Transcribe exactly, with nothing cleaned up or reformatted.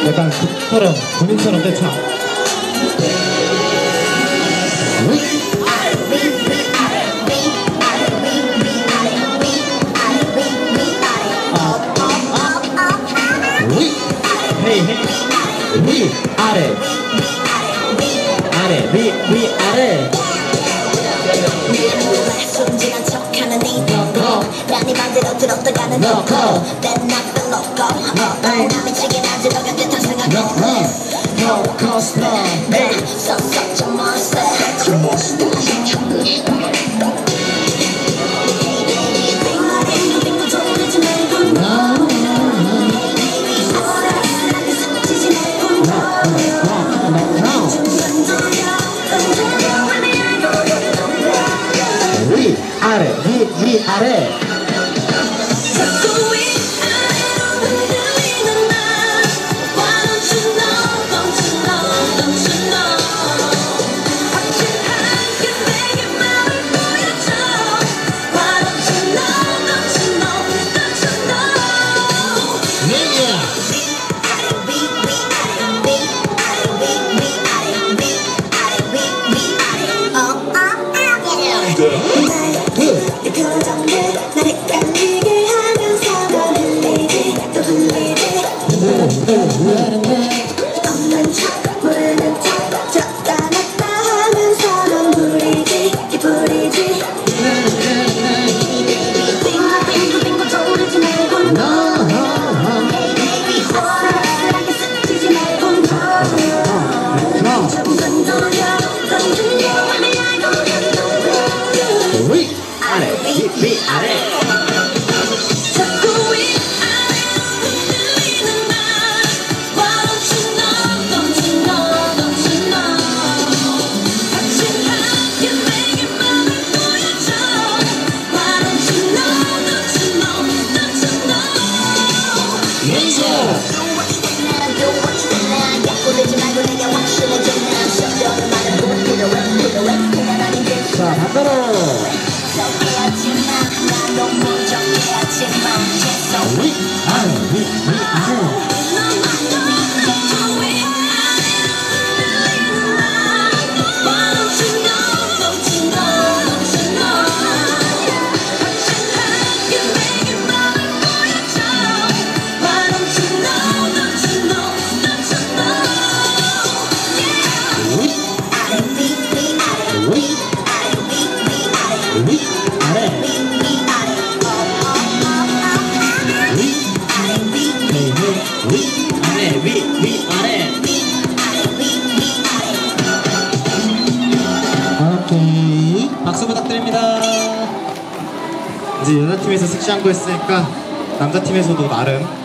약간 그처럼 본인처럼 떼차. 헤이 헤이 위 아래 아래 위 위 아래. 순진한 척하는 네 너고 난네 맘대로 들었다가는 너고 난 나쁜 너고 나 미치긴 하지 너 곁에 다 생각해 No cost no. 난 such a monster such a monster such a monster 빙글빙글 빙글 돌리지 말고 no 아슬아슬하게 스치지 말고 no 중간 돌려 던져려 위 아래 위 위 아래. 자꾸 위아래로 흔들리는 나 Why don't you know don't you know don't you know 확실하게 내게 맘을 보여줘 Why don't you know don't you know don't you know Yeah. 위아래 위아래 위아래 위아래 위아래 위아래 어 내 표정들 날 헷갈리게 하면서 널 흘리지 또 흘리지 없는 척 모르는 척 졌다 놨다 하면서 넌 부리지 기부리지 빙글빙글 돌리지 말고 no 아슬아슬하게 스치지 말고 no 조금 돌려 던질려 하면 알고 위 아래 위 위 아래. 자꾸 위아래로 흔들리는 나 Why don't you know don't you know don't you know 확실하게 내게 맘을 보여줘 Why don't you know don't you know don't you know Yeah. Do what you think now do what you think now 약골리지 말고 내게 확실해져 난 시험되는 말은 꼭 필요해 필요해 그냥 아닌데 자 반대로. 적게하지마 난 너무 적게하지마 계속 위 아래 위 위 아래. 오케이 박수 부탁드립니다. 이제 여자팀에서 섹시한 거 했으니까 남자팀에서도 나름